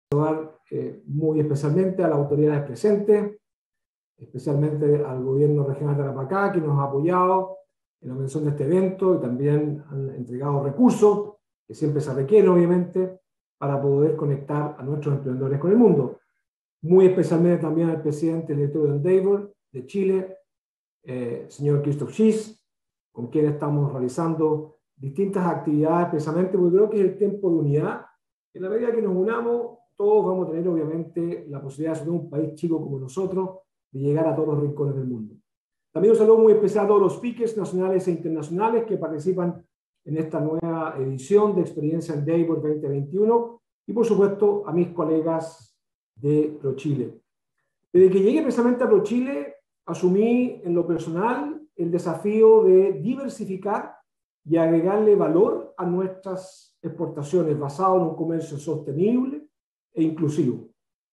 muy especialmente a las autoridades presentes, especialmente al gobierno regional de Tarapacá, que nos ha apoyado en la organización de este evento y también han entregado recursos, que siempre se requieren, obviamente, para poder conectar a nuestros emprendedores con el mundo. Muy especialmente también al presidente electo de Endeavor de Chile, señor Christoph Schiess, con quien estamos realizando distintas actividades, precisamente porque creo que es el tiempo de unidad. En la medida que nos unamos, todos vamos a tener, obviamente, la posibilidad de ser un país chico como nosotros, de llegar a todos los rincones del mundo. También un saludo muy especial a todos los speakers nacionales e internacionales que participan en esta nueva edición de Experiencia Endeavor 2021 y, por supuesto, a mis colegas de ProChile. Desde que llegué precisamente a ProChile, asumí en lo personal el desafío de diversificar y agregarle valor a nuestras exportaciones basado en un comercio sostenible e inclusivo.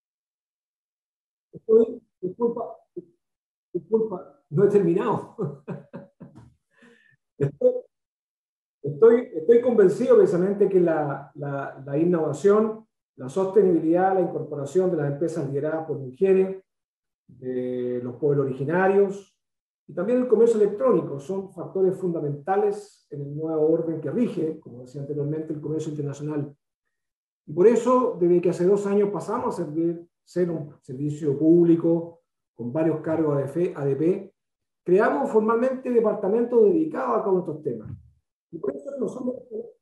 Disculpa, no he terminado. Estoy convencido precisamente que la innovación, la sostenibilidad, la incorporación de las empresas lideradas por mujeres, de los pueblos originarios y también el comercio electrónico son factores fundamentales en el nuevo orden que rige, como decía anteriormente, el comercio internacional. Y por eso, desde que hace 2 años pasamos a ser un servicio público con varios cargos ADP, creamos formalmente departamentos dedicados a todos estos temas. Y por eso no son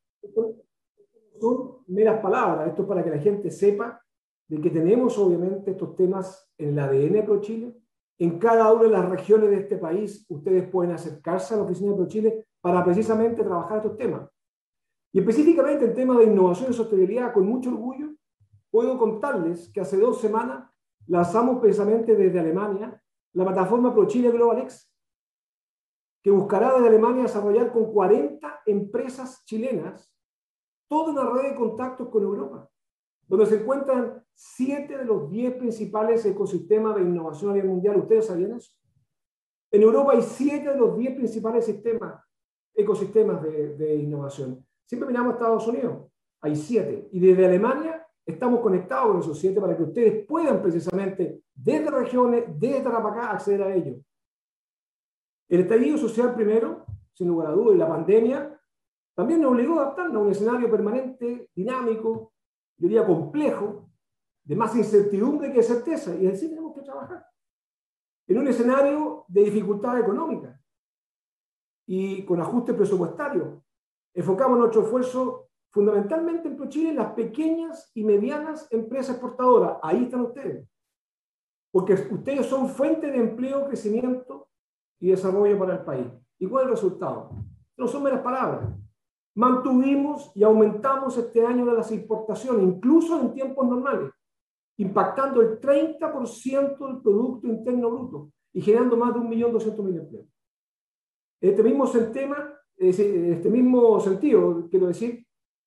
meras palabras, esto es para que la gente sepa de que tenemos obviamente estos temas en el ADN de ProChile. En cada una de las regiones de este país ustedes pueden acercarse a la oficina de ProChile para precisamente trabajar estos temas. Y específicamente en temas de innovación y sostenibilidad, con mucho orgullo, puedo contarles que hace 2 semanas lanzamos precisamente desde Alemania la plataforma ProChile Global X, que buscará desde Alemania desarrollar con 40 empresas chilenas toda una red de contactos con Europa, donde se encuentran 7 de los 10 principales ecosistemas de innovación a nivel mundial. ¿Ustedes sabían eso? En Europa hay 7 de los 10 principales ecosistemas de innovación. Siempre miramos a Estados Unidos, hay 7. Y desde Alemania estamos conectados con esos 7 para que ustedes puedan precisamente, desde regiones, desde Tarapacá, acceder a ellos. El estallido social primero, sin lugar a dudas, y la pandemia también nos obligó a adaptarnos a un escenario permanente, dinámico, yo diría complejo, de más incertidumbre que de certeza, y así tenemos que trabajar. En un escenario de dificultad económica y con ajuste presupuestario, enfocamos nuestro esfuerzo fundamentalmente en ProChile en las pequeñas y medianas empresas exportadoras. Ahí están ustedes. Porque ustedes son fuente de empleo, crecimiento y desarrollo para el país. ¿Y cuál es el resultado? No son meras palabras. Mantuvimos y aumentamos este año de las importaciones, incluso en tiempos normales, impactando el 30% del Producto Interno Bruto y generando más de 1.200.000 empleos. En este mismo sentido, quiero decir,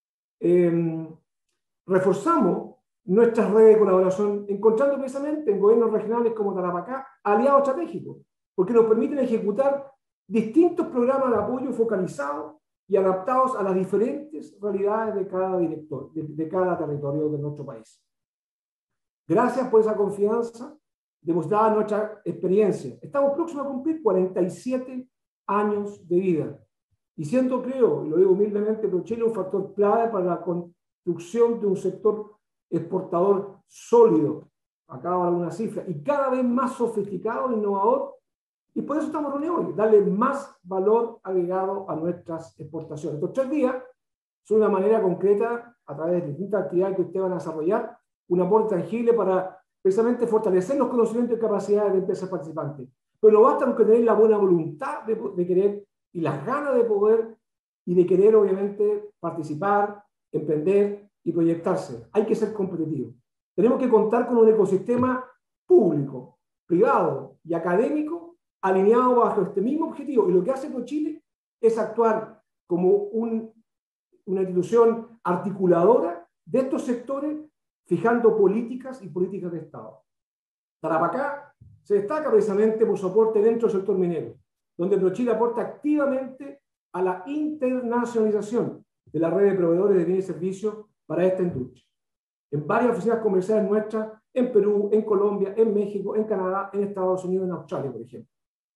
reforzamos nuestras redes de colaboración, encontrando precisamente en gobiernos regionales como Tarapacá aliados estratégicos, porque nos permiten ejecutar distintos programas de apoyo focalizados y adaptados a las diferentes realidades de cada territorio de nuestro país. Gracias por esa confianza demostrada en nuestra experiencia. Estamos próximos a cumplir 47 años de vida. Y siento, creo, y lo digo humildemente, que Chile es un factor clave para la construcción de un sector exportador sólido, acabo de dar una cifra, y cada vez más sofisticado e innovador. Y por eso estamos reunidos hoy, darle más valor agregado a nuestras exportaciones. Estos 3 días son una manera concreta, a través de distintas actividades que ustedes van a desarrollar, un aporte tangible para precisamente fortalecer los conocimientos y capacidades de empresas participantes. Pero no basta con tener la buena voluntad de querer y las ganas de poder y de querer, obviamente, participar, emprender y proyectarse. Hay que ser competitivos. Tenemos que contar con un ecosistema público, privado y académico alineado bajo este mismo objetivo. Y lo que hace ProChile es actuar como una institución articuladora de estos sectores, fijando políticas y políticas de Estado. Tarapacá se destaca precisamente por su aporte dentro del sector minero, donde ProChile aporta activamente a la internacionalización de la red de proveedores de bienes y servicios para esta industria. en varias oficinas comerciales nuestras, en Perú, en Colombia, en México, en Canadá, en Estados Unidos, en Australia, por ejemplo.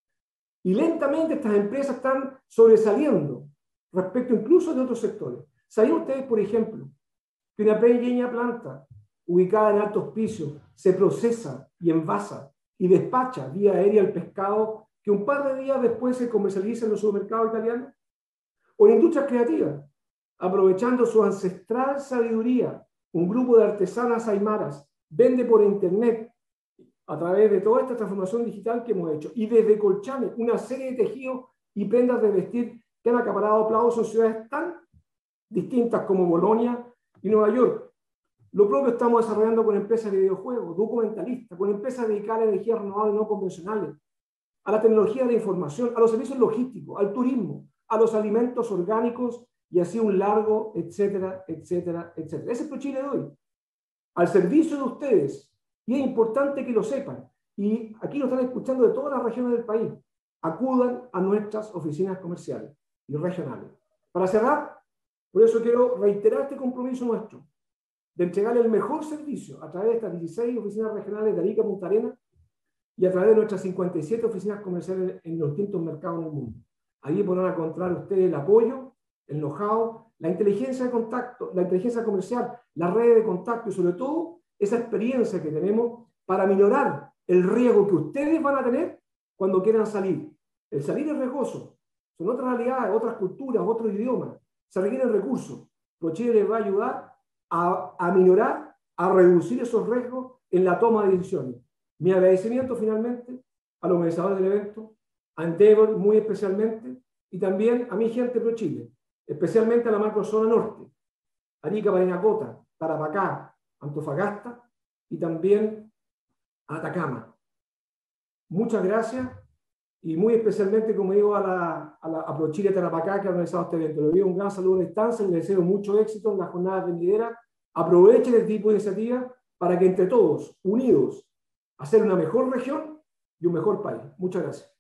Y lentamente estas empresas están sobresaliendo respecto incluso de otros sectores. ¿Sabían ustedes, por ejemplo, que una pequeña planta ubicada en Alto Hospicio se procesa y envasa y despacha vía aérea el pescado que un par de días después se comercializa en los supermercados italianos? O en industrias creativas, aprovechando su ancestral sabiduría, un grupo de artesanas aymaras vende por internet a través de toda esta transformación digital que hemos hecho y desde Colchane una serie de tejidos y prendas de vestir que han acaparado aplausos en ciudades tan distintas como Bolonia y Nueva York. Lo propio estamos desarrollando con empresas de videojuegos, documentalistas, con empresas dedicadas a energías renovables no convencionales, a la tecnología de la información, a los servicios logísticos, al turismo, a los alimentos orgánicos y así un largo, etcétera, etcétera, etcétera. Ese es ProChile de hoy, al servicio de ustedes, y es importante que lo sepan. Y aquí lo están escuchando de todas las regiones del país. Acudan a nuestras oficinas comerciales y regionales. Para cerrar, por eso quiero reiterar este compromiso nuestro de entregarle el mejor servicio a través de estas 16 oficinas regionales de Arica, Punta Arenas y a través de nuestras 57 oficinas comerciales en los distintos mercados del mundo. Ahí podrán encontrar ustedes el apoyo, el know-how, la inteligencia de contacto, la inteligencia comercial, la red de contacto y sobre todo esa experiencia que tenemos para minorar el riesgo que ustedes van a tener cuando quieran salir. El salir es riesgoso, son otras realidades, otras culturas, otros idiomas, se requieren recursos. ProChile les va a ayudar a minorar, a reducir esos riesgos en la toma de decisiones. Mi agradecimiento finalmente a los organizadores del evento, a Endeavor muy especialmente, y también a mi gente ProChile, especialmente a la macrozona norte, Arica, Parinacota, Tarapacá, Antofagasta y también a Atacama. Muchas gracias y muy especialmente, como digo, a ProChile Tarapacá que ha organizado este evento. Les doy un gran saludo a distancia, les deseo mucho éxito en las jornadas venideras. Aprovechen este tipo de iniciativas para que entre todos, unidos, hacer una mejor región y un mejor país. Muchas gracias.